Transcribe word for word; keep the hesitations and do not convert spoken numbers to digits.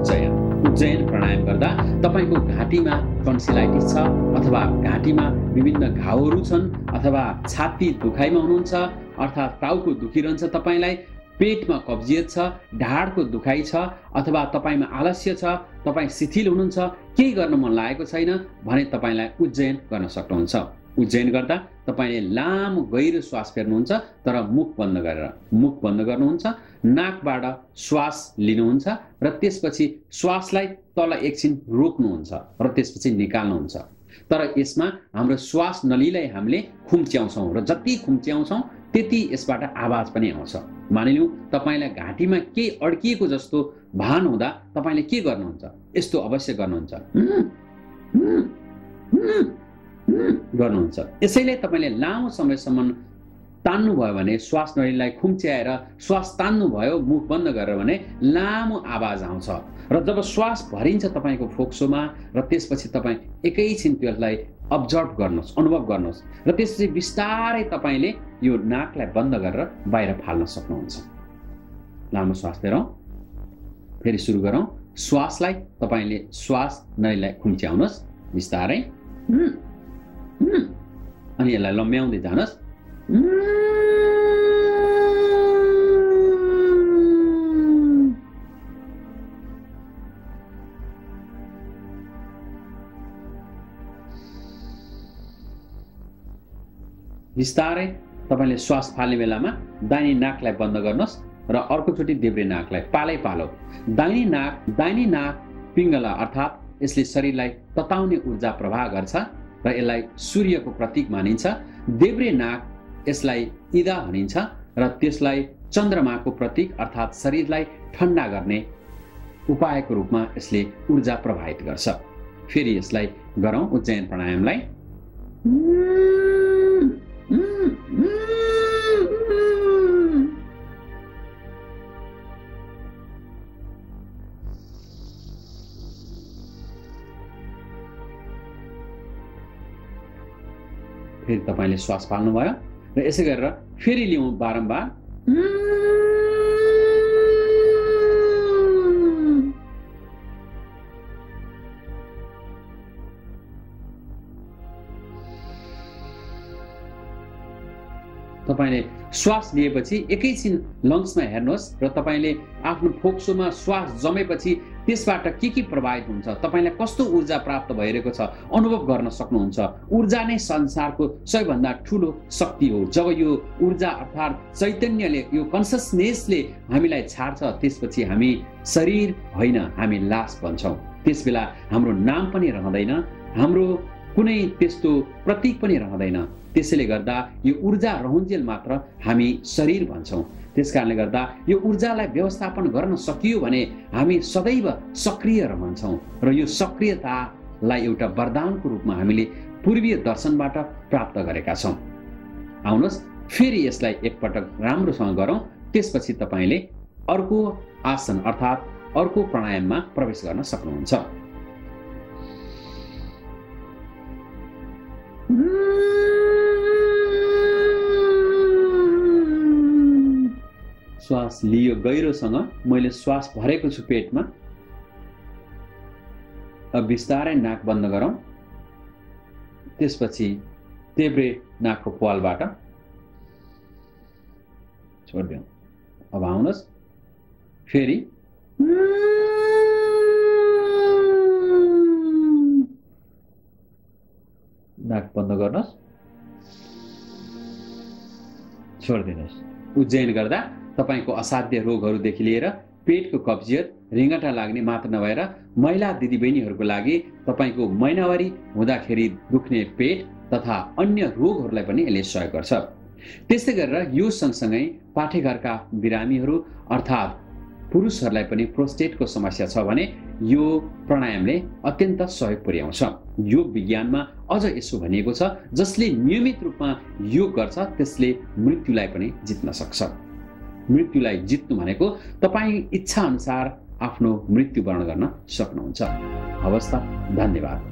उज्जयन उज्जयन प्राणायाम गर्दा तपाईको घाँटीमा टन्सिलाइटिस छ अथवा घाँटीमा विभिन्न घाउहरू छन् अथवा छाती दुखाइमा हुनुहुन्छ अर्थात् टाउको दुखिरहन्छ तपाईलाई पेटमा कब्जियत छ ढाडको दुखाइ छ अथवा तपाईमा आलस्य छ तपाई शिथिल हुनुहुन्छ केही गर्न मन लागेको छैन भने तपाईलाई उज्जयन गर्न सक्नुहुन्छ उज्जयन गर्दा तपाईले लामो गहिरो श्वास फेर्नुहुन्छ तर मुख बन्द गरेर मुख बन्द गर्नुहुन्छ नाकबाट श्वास लिनुहुन्छ र त्यसपछि श्वासलाई तल एकछिन रोक्नुहुन्छ र त्यसपछि निकाल्नुहुन्छ तर यसमा हाम्रो श्वास नलीलाई हामीले खुम्च्याउँछौं र जति खुम्च्याउँछौं त्यति यसबाट आवाज पनि आउँछ मानिलिउँ तपाईलाई घाँटीमा के अड्किएको जस्तो भान हुँदा तपाईले के गर्नुहुन्छ यस्तो अवश्य गर्नुहुन्छ गर्नुहुन्छ यसैले तपाईले लामो समयसम्म तान्नु भयो भने श्वास नलीलाई खुम्च्याएर श्वास तान्नु भयो मुख बन्द गरेर भने लामो आवाज आउँछ र जब श्वास भरिन्छ तपाईको फोक्सोमा र त्यसपछि तपाई एकैछिन त्यसलाई अब्जर्भ गर्नुहोस् अनुभव गर्नुहोस् र त्यसपछि बिस्तारै तपाईले यो नाकलाई बन्द गरेर बाहिर फाल्न सक्नुहुन्छ लामो श्वास फेरौं फेरि सुरु गरौं श्वासलाई तपाईले श्वास नलीलाई खुम्च्याउनुहोस् बिस्तारै अनि यसलाई लम्ब्याउँदै जानुहोस् बिस्तारै तपाईले श्वास फाल्ने बेलामा दाहिने नाकलाई बन्द गर्नुहोस् र अर्को चोटी देब्रे नाकलाई पालै पालो दाहिने नाक दाहिने नाक पिङ्गला अर्थात् यसले शरीरलाई तताउने ऊर्जा प्रवाह गर्छ र यसलाई सूर्यको प्रतीक मानिन्छ देब्रे नाक यसलाई इदा भनिन्छ र त्यसलाई चन्द्रमाको प्रतीक अर्थात् शरीरलाई ठण्डा गर्ने उपायको रूपमा यसले ऊर्जा प्रवाहित गर्छ फेरि यसलाई गरौँ उज्जयन प्राणायामलाई फेरि तपाईले श्वास फाल्नु भयो र यसै गरेर फेरि लियौं बारम्बार तपाईले श्वास लिएपछि एकैछिन लङ्समा हेर्नुहोस् र तपाईले आफ्नो फोक्सोमा श्वास जमेपछि त्यसबाट के के प्रभावित हुन्छ तपाईलाई कस्तो ऊर्जा प्राप्त भइरहेको छ अनुभव गर्न सक्नुहुन्छ ऊर्जा नै संसारको सबैभन्दा ठूलो शक्ति हो जब यो ऊर्जा अर्थात् चैतन्यले यो कन्सियसनेसले हामीलाई छाड्छ त्यसपछि हामी शरीर होइन हामी लास बन्छौं त्यसबेला हाम्रो नाम पनि रहँदैन हाम्रो कुनै त्यस्तो प्रतीक पनि रहँदैन त्यसैले गर्दा यो ऊर्जा रहन्जेल मात्र हामी शरीर भन्छौं त्यसकारणले गर्दा यो ऊर्जालाई व्यवस्थापन गर्न सकियो भने हामी सदैव सक्रिय रहन्छौं र यो सक्रियतालाई एउटा वरदानको रूपमा हामीले पूर्वीय दर्शनबाट प्राप्त गरेका छौं आउनुहोस् फेरि यसलाई एकपटक राम्रोसँग गरौँ त्यसपछि तपाईले अर्को आसन अर्थात् अर्को प्राणायाममा प्रवेश गर्न सक्नुहुन्छ श्वास लियो गहिरोसँग मैले श्वास भरेको छु पेटमा अब बिस्तारै नाक बन्द गरौँ त्यसपछि देब्रे नाकको प्वालबाट छोड्दियौँ अब आउनुहोस् फेरि नाक बन्द गर्नुहोस् छोड्दिनुहोस् उज्जयन गर्दा तपाईको असाध्य रोगहरूदेखि लिएर पेटको कब्जियत रिङ्गटा लाग्ने मात्र नभएर महिला दिदीबहिनीहरूको लागि तपाईको महिनावारी हुँदाखेरि दुख्ने पेट तथा अन्य रोगहरूलाई पनि यसले सहयोग गर्छ त्यस्तै गरेर यो सँगसँगै पाठेघरका बिरामीहरू अर्थात् पुरुषहरूलाई पनि प्रोस्टेटको समस्या छ भने यो प्राणायामले अत्यन्त सहयोग पुर्याउँछ योग विज्ञानमा अझ यसो भनिएको छ जसले नियमित रूपमा योग गर्छ त्यसले मृत्युलाई पनि जित्न सक्छ मृत्युलाई जित्नु भनेको तपाई इच्छा अनुसार आफ्नो मृत्यु वर्ण गर्न सक्नुहुन्छ हवस् त धन्यवाद